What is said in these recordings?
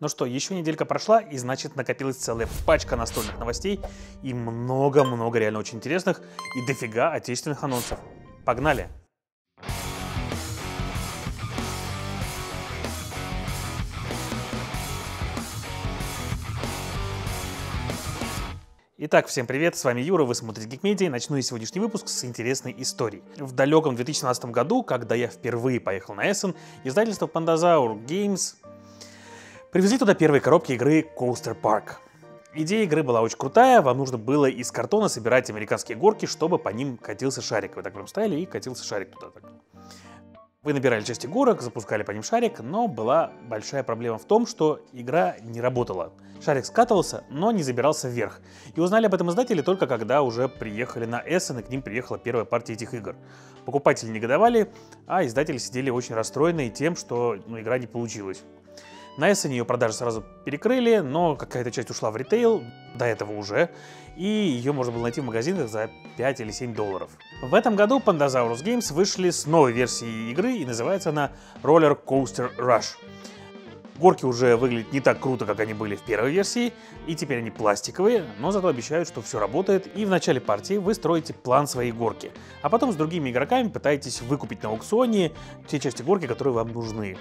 Ну что, еще неделька прошла, и значит накопилась целая пачка настольных новостей и много-много реально очень интересных и дофига отечественных анонсов. Погнали! Итак, всем привет, с вами Юра, вы смотрите Geek Media, и начну я сегодняшний выпуск с интересной историей. В далеком 2017 году, когда я впервые поехал на Essen, издательство Pandasaur Games привезли туда первые коробки игры Coaster Park. Идея игры была очень крутая, вам нужно было из картона собирать американские горки, чтобы по ним катился шарик. Вы так прям ставили и катился шарик туда. Так. Вы набирали части горок, запускали по ним шарик, но была большая проблема в том, что игра не работала. Шарик скатывался, но не забирался вверх. И узнали об этом издатели только когда уже приехали на Essen, и к ним приехала первая партия этих игр. Покупатели негодовали, а издатели сидели очень расстроенные тем, что игра не получилась. На Essen ее продажи сразу перекрыли, но какая-то часть ушла в ритейл, до этого уже, и ее можно было найти в магазинах за 5 или 7 долларов. В этом году Pandasaur Games вышли с новой версией игры, и называется она Roller Coaster Rush. Горки уже выглядят не так круто, как они были в первой версии, и теперь они пластиковые, но зато обещают, что все работает, и в начале партии вы строите план своей горки, а потом с другими игроками пытаетесь выкупить на аукционе те части горки, которые вам нужны.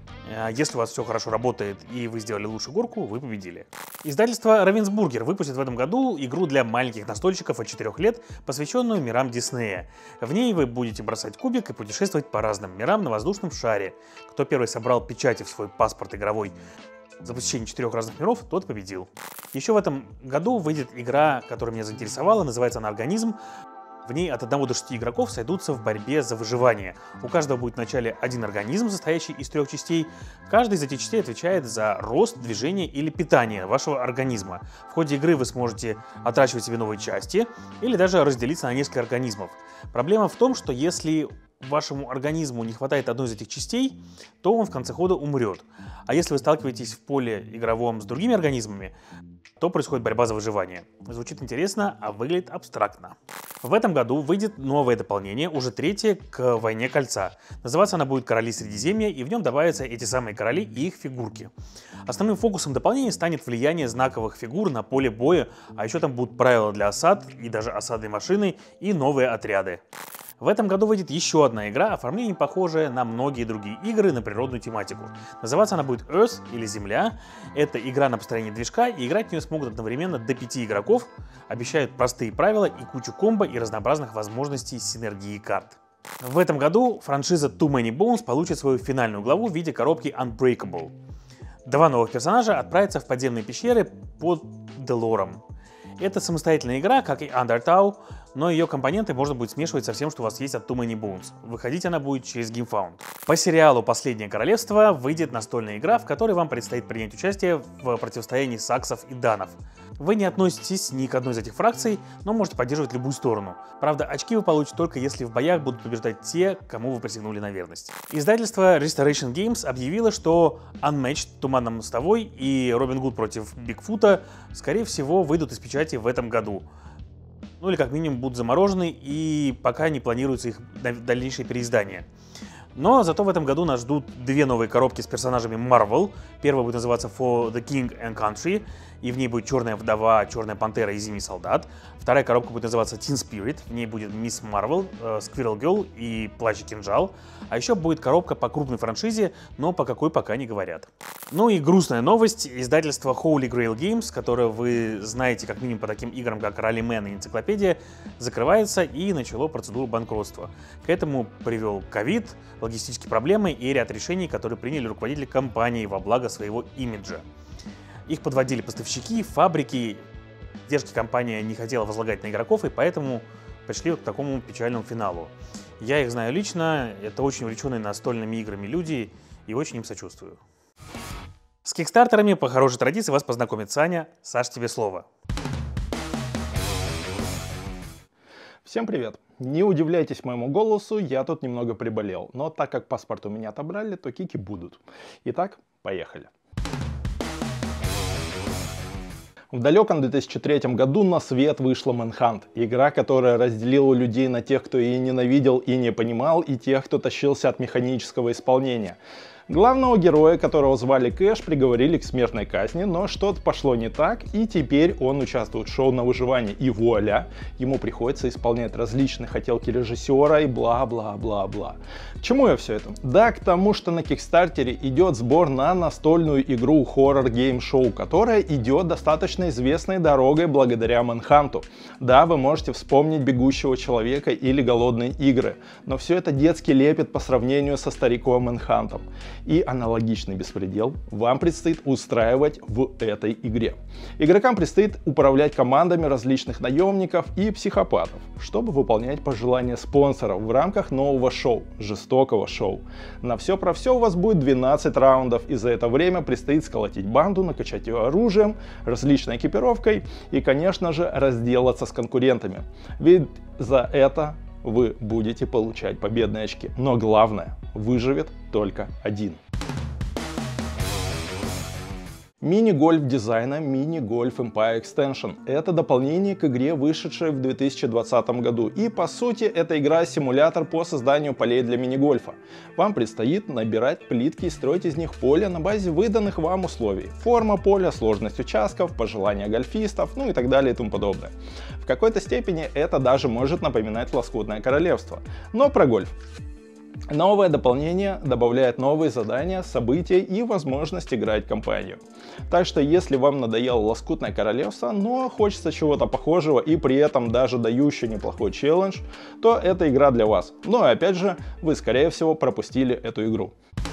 Если у вас все хорошо работает и вы сделали лучшую горку, вы победили. Издательство Ravensburger выпустит в этом году игру для маленьких настольщиков от 4 лет, посвященную мирам Диснея. В ней вы будете бросать кубик и путешествовать по разным мирам на воздушном шаре. Кто первый собрал печати в свой паспорт игровой за посещение 4 разных миров, тот победил. Еще в этом году выйдет игра, которая меня заинтересовала, называется она «Организм». В ней от 1 до 6 игроков сойдутся в борьбе за выживание. У каждого будет вначале один организм, состоящий из 3 частей. Каждый из этих частей отвечает за рост, движение или питание вашего организма. В ходе игры вы сможете отращивать себе новые части или даже разделиться на несколько организмов. Проблема в том, что если вашему организму не хватает одной из этих частей, то он в конце хода умрет. А если вы сталкиваетесь в поле игровом с другими организмами, то происходит борьба за выживание. Звучит интересно, а выглядит абстрактно. В этом году выйдет новое дополнение, уже 3-е, к «Войне кольца». Называться она будет «Короли Средиземья», и в нем добавятся эти самые короли и их фигурки. Основным фокусом дополнения станет влияние знаковых фигур на поле боя, а еще там будут правила для осад, и даже осадной машины, и новые отряды. В этом году выйдет еще одна игра, оформлением похожая на многие другие игры на природную тематику. Называться она будет Earth или Земля. Это игра на построение движка, и играть в нее смогут одновременно до 5 игроков. Обещают простые правила и кучу комбо и разнообразных возможностей синергии карт. В этом году франшиза Too Many Bones получит свою финальную главу в виде коробки Unbreakable. 2 новых персонажа отправятся в подземные пещеры под Делором. Это самостоятельная игра, как и Undertale, но ее компоненты можно будет смешивать со всем, что у вас есть от Too Many Bones. Выходить она будет через GameFound. По сериалу «Последнее королевство» выйдет настольная игра, в которой вам предстоит принять участие в противостоянии саксов и данов. Вы не относитесь ни к одной из этих фракций, но можете поддерживать любую сторону. Правда, очки вы получите только если в боях будут побеждать те, кому вы присягнули на верность. Издательство Restoration Games объявило, что Unmatched, Туманно мостовой и Робин Гуд против Бигфута, скорее всего, выйдут из печати в этом году. Ну или как минимум будут заморожены, и пока не планируется их дальнейшее переиздание. Но зато в этом году нас ждут 2 новые коробки с персонажами Marvel. Первая будет называться For the King and Country, и в ней будет Черная вдова, Черная пантера и Зимний солдат. Вторая коробка будет называться Teen Spirit, в ней будет Мисс Марвел, Squirrel Girl и Плащ и кинжал. А еще будет коробка по крупной франшизе, но по какой пока не говорят. Ну и грустная новость. Издательство Holy Grail Games, которое вы знаете как минимум по таким играм, как Rallyman и Энциклопедия, закрывается и начало процедуру банкротства. К этому привел ковид, логистические проблемы и ряд решений, которые приняли руководители компании во благо своего имиджа. Их подводили поставщики, фабрики, издержки компания не хотела возлагать на игроков, и поэтому пришли к такому печальному финалу. Я их знаю лично, это очень увлеченные настольными играми люди, и очень им сочувствую. С кикстартерами по хорошей традиции вас познакомит Саня. Саш, тебе слово. Всем привет! Не удивляйтесь моему голосу, я тут немного приболел, но так как паспорт у меня отобрали, то кики будут. Итак, поехали. В далеком 2003 году на свет вышла Manhunt, игра, которая разделила людей на тех, кто ее ненавидел и не понимал, и тех, кто тащился от механического исполнения. Главного героя, которого звали Кэш, приговорили к смертной казни, но что-то пошло не так, и теперь он участвует в шоу на выживание, и вуаля, ему приходится исполнять различные хотелки режиссера и бла-бла-бла-бла. К чему я все это? Да, к тому, что на Кикстартере идет сбор на настольную игру Horror Game Show, которая идет достаточно известной дорогой благодаря Манханту. Да, вы можете вспомнить Бегущего человека или Голодные игры, но все это детский лепет по сравнению со стариковым Манхантом. И аналогичный беспредел вам предстоит устраивать в этой игре. Игрокам предстоит управлять командами различных наемников и психопатов, чтобы выполнять пожелания спонсоров в рамках нового шоу, жестокого шоу. На все про все у вас будет 12 раундов, и за это время предстоит сколотить банду, накачать ее оружием, различной экипировкой и, конечно же, разделаться с конкурентами. Ведь за это вы будете получать победные очки. Но главное, выживет только один. Мини-гольф дизайна Mini-Golf Empire Extension. Это дополнение к игре, вышедшей в 2020 году. И по сути, эта игра-симулятор по созданию полей для мини-гольфа. Вам предстоит набирать плитки и строить из них поле на базе выданных вам условий. Форма поля, сложность участков, пожелания гольфистов, ну и так далее и тому подобное. В какой-то степени это даже может напоминать Лоскутное королевство. Но про гольф. Новое дополнение добавляет новые задания, события и возможность играть кампанию. Так что если вам надоело Лоскутное королевство, но хочется чего-то похожего и при этом даже дающего неплохой челлендж, то эта игра для вас. Но опять же, вы скорее всего пропустили эту игру.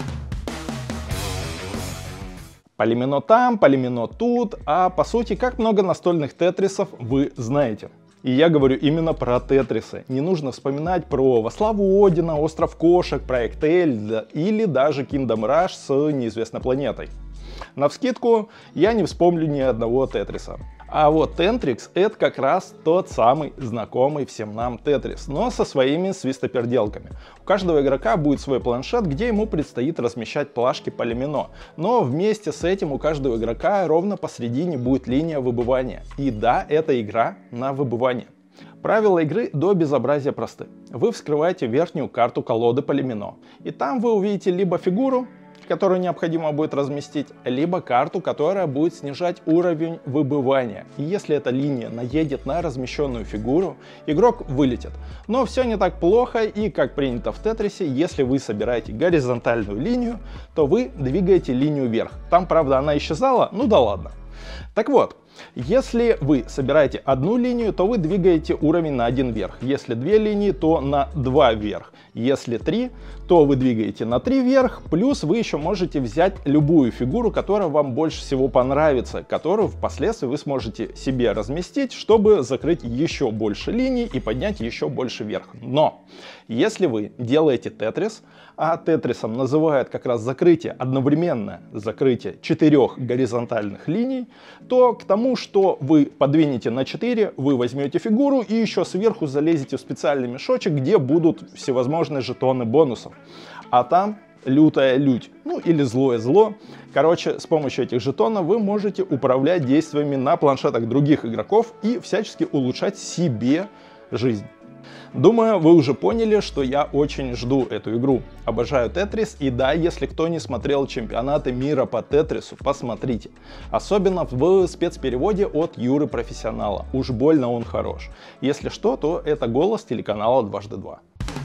Полимино там, полимино тут, а по сути, как много настольных тетрисов вы знаете. И я говорю именно про тетрисы. Не нужно вспоминать про Во славу Одина, Остров кошек, Проект Эль или даже Kingdom Rush с неизвестной планетой. Навскидку я не вспомню ни одного тетриса. А вот Tentrix — это как раз тот самый знакомый всем нам Тетрис, но со своими свистоперделками. У каждого игрока будет свой планшет, где ему предстоит размещать плашки полимино. Но вместе с этим у каждого игрока ровно посередине будет линия выбывания. И да, это игра на выбывание. Правила игры до безобразия просты. Вы вскрываете верхнюю карту колоды полимино, и там вы увидите либо фигуру, которую необходимо будет разместить, либо карту, которая будет снижать уровень выбывания. И если эта линия наедет на размещенную фигуру, игрок вылетит. Но все не так плохо, и как принято в Тетрисе, если вы собираете горизонтальную линию, то вы двигаете линию вверх. Там, правда, она исчезала, ну да ладно. Так вот, если вы собираете одну линию, то вы двигаете уровень на 1 вверх. Если 2 линии, то на 2 вверх. Если 3, то вы двигаете на 3 вверх. Плюс вы еще можете взять любую фигуру, которая вам больше всего понравится, которую впоследствии вы сможете себе разместить, чтобы закрыть еще больше линий и поднять еще больше вверх. Но если вы делаете тетрис, а тетрисом называют как раз одновременное закрытие 4 горизонтальных линий, то к тому, что вы подвинете на 4, вы возьмете фигуру и еще сверху залезете в специальный мешочек, где будут всевозможные жетоны бонусов. А там лютая лють, ну или злое зло. Короче, с помощью этих жетонов вы можете управлять действиями на планшетах других игроков и всячески улучшать себе жизнь. Думаю, вы уже поняли, что я очень жду эту игру. Обожаю Тетрис, и да, если кто не смотрел чемпионаты мира по Тетрису, посмотрите. Особенно в спецпереводе от Юры Профессионала. Уж больно он хорош. Если что, то это голос телеканала Дважды Два.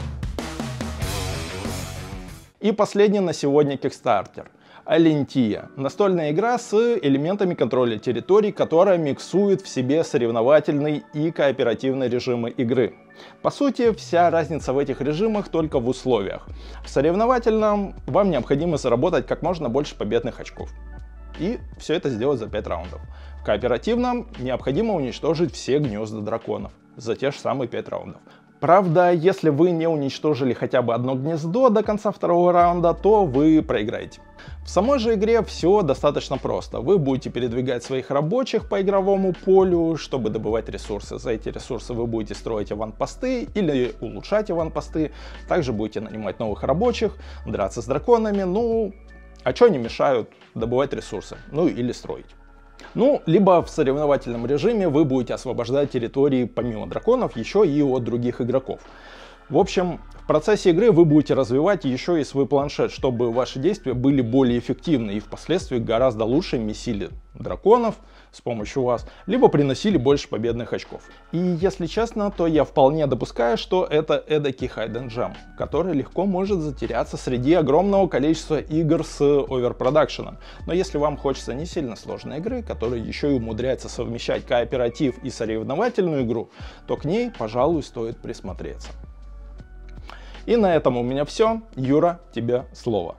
И последний на сегодня Kickstarter. Алентия. Настольная игра с элементами контроля территорий, которая миксует в себе соревновательный и кооперативный режимы игры. По сути, вся разница в этих режимах только в условиях. В соревновательном вам необходимо заработать как можно больше победных очков. И все это сделать за 5 раундов. В кооперативном необходимо уничтожить все гнезда драконов за те же самые 5 раундов. Правда, если вы не уничтожили хотя бы одно гнездо до конца 2-го раунда, то вы проиграете. В самой же игре все достаточно просто. Вы будете передвигать своих рабочих по игровому полю, чтобы добывать ресурсы. За эти ресурсы вы будете строить аванпосты или улучшать аванпосты. Также будете нанимать новых рабочих, драться с драконами. Ну, а что не мешают добывать ресурсы? Ну или строить. Ну, либо в соревновательном режиме вы будете освобождать территории помимо драконов еще и от других игроков. В общем, в процессе игры вы будете развивать еще и свой планшет, чтобы ваши действия были более эффективны и впоследствии гораздо лучше месили драконов с помощью вас, либо приносили больше победных очков. И если честно, то я вполне допускаю, что это эдакий hidden gem, который легко может затеряться среди огромного количества игр с оверпродакшеном. Но если вам хочется не сильно сложной игры, которая еще и умудряется совмещать кооператив и соревновательную игру, то к ней, пожалуй, стоит присмотреться. И на этом у меня все. Юра, тебе слово.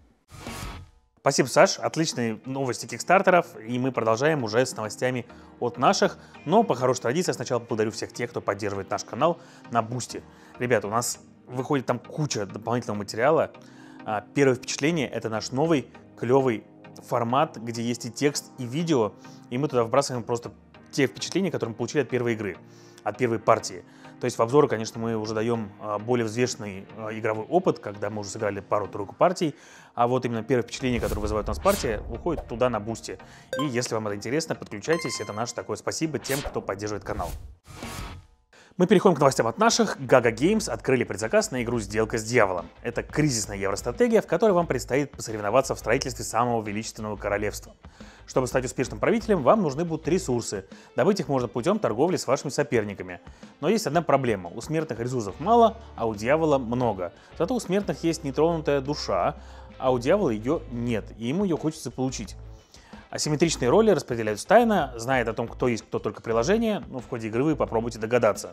Спасибо, Саш. Отличные новости кикстартеров, и мы продолжаем уже с новостями от наших. Но по хорошей традиции сначала поблагодарю всех тех, кто поддерживает наш канал на Бусти. Ребята, у нас выходит там куча дополнительного материала. Первое впечатление — это наш новый клевый формат, где есть и текст, и видео, и мы туда вбрасываем просто те впечатления, которые мы получили от первой игры, от первой партии. То есть в обзоры, конечно, мы уже даем более взвешенный игровой опыт, когда мы уже сыграли пару-тройку партий, а вот именно первое впечатление, которое вызывает у нас партия, уходит туда на Бусти. И если вам это интересно, подключайтесь, это наше такое спасибо тем, кто поддерживает канал. Мы переходим к новостям от наших. Gaga Games открыли предзаказ на игру «Сделка с дьяволом». Это кризисная евростратегия, в которой вам предстоит посоревноваться в строительстве самого величественного королевства. Чтобы стать успешным правителем, вам нужны будут ресурсы. Добыть их можно путем торговли с вашими соперниками. Но есть одна проблема. У смертных ресурсов мало, а у дьявола много. Зато у смертных есть нетронутая душа, а у дьявола ее нет, и ему ее хочется получить. Асимметричные роли распределяются тайно, знает о том, кто есть кто только приложение, но в ходе игры вы попробуйте догадаться.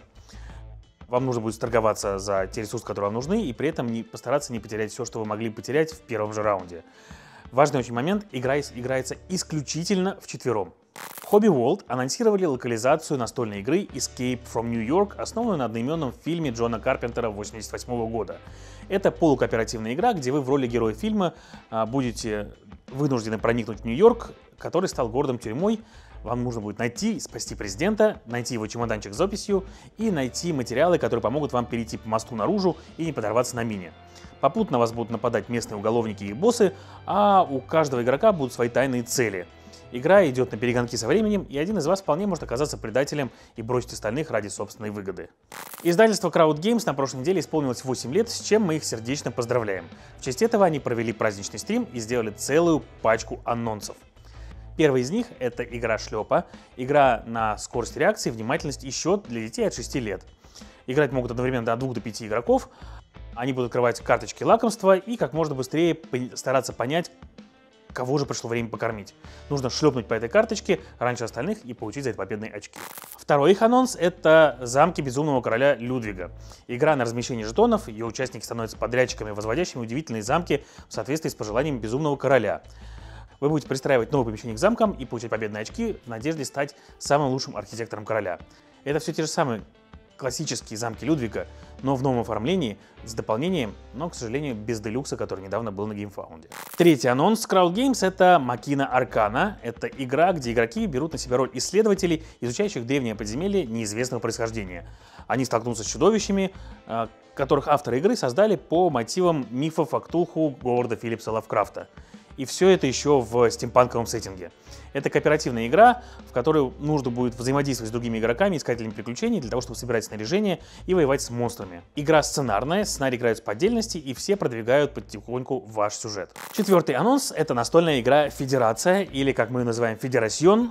Вам нужно будет торговаться за те ресурсы, которые вам нужны, и при этом постараться не потерять все, что вы могли потерять в первом же раунде. Важный очень момент, игра играется исключительно вчетвером. Hobby World анонсировали локализацию настольной игры Escape from New York, основанную на одноименном фильме Джона Карпентера 1988 года. Это полукооперативная игра, где вы в роли героя фильма будете вынуждены проникнуть в Нью-Йорк, который стал городом-тюрьмой. Вам нужно будет найти, спасти президента, найти его чемоданчик с записью и найти материалы, которые помогут вам перейти по мосту наружу и не подорваться на мине. Попутно вас будут нападать местные уголовники и боссы, а у каждого игрока будут свои тайные цели. Игра идет на перегонки со временем, и один из вас вполне может оказаться предателем и бросить остальных ради собственной выгоды. Издательство Crowd Games на прошлой неделе исполнилось 8 лет, с чем мы их сердечно поздравляем. В честь этого они провели праздничный стрим и сделали целую пачку анонсов. Первый из них — это игра Шлепа, игра на скорость реакции, внимательность и счет для детей от 6 лет. Играть могут одновременно от 2 до 5 игроков, они будут открывать карточки лакомства и как можно быстрее стараться понять, кого же пришло время покормить. Нужно шлепнуть по этой карточке раньше остальных и получить за это победные очки. Второй их анонс — это «Замки безумного короля Людвига». Игра на размещение жетонов, ее участники становятся подрядчиками, возводящими удивительные замки в соответствии с пожеланиями безумного короля. Вы будете пристраивать новые помещения к замкам и получать победные очки в надежде стать самым лучшим архитектором короля. Это все те же самые классические замки Людвига, но в новом оформлении, с дополнением, но, к сожалению, без делюкса, который недавно был на GameFound. Третий анонс Crowd Games — это Machina Arcana. Это игра, где игроки берут на себя роль исследователей, изучающих древние подземелья неизвестного происхождения. Они столкнутся с чудовищами, которых авторы игры создали по мотивам мифов о Ктулху Говарда Филлипса Лавкрафта. И все это еще в стимпанковом сеттинге. Это кооперативная игра, в которой нужно будет взаимодействовать с другими игроками, искателями приключений, для того, чтобы собирать снаряжение и воевать с монстрами. Игра сценарная, сценарий играются по отдельности, и все продвигают потихоньку ваш сюжет. Четвертый анонс — это настольная игра Федерация, или, как мы ее называем, Федерасьон.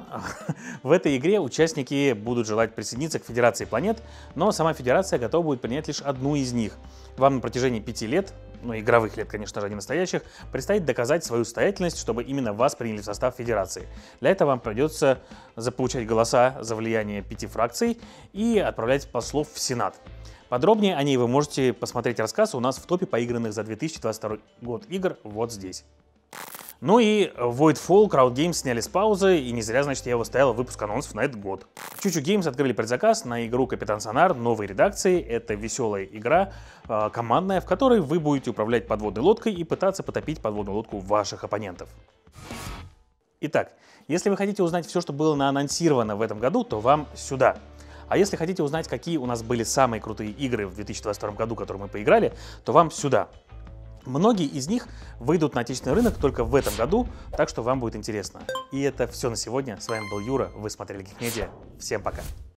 В этой игре участники будут желать присоединиться к Федерации планет, но сама Федерация готова будет принять лишь одну из них. Вам на протяжении 5 лет, ну, игровых лет, конечно же, а не настоящих, предстоит доказать свою состоятельность, чтобы именно вас приняли в состав Федерации. Для этого вам придется заполучать голоса за влияние 5 фракций и отправлять послов в Сенат. Подробнее о ней вы можете посмотреть рассказ у нас в топе поигранных за 2022 год игр вот здесь. Ну и Voidfall Crowd Games сняли с паузы, и не зря, значит, я его ставил в выпуск анонсов на этот год. Чучу Games открыли предзаказ на игру Капитан Сонар новой редакции. Это веселая игра, командная, в которой вы будете управлять подводной лодкой и пытаться потопить подводную лодку ваших оппонентов. Итак, если вы хотите узнать все, что было наанонсировано в этом году, то вам сюда. А если хотите узнать, какие у нас были самые крутые игры в 2022 году, которые мы поиграли, то вам сюда. Многие из них выйдут на отечественный рынок только в этом году, так что вам будет интересно. И это все на сегодня. С вами был Юра, вы смотрели Geek Media. Всем пока!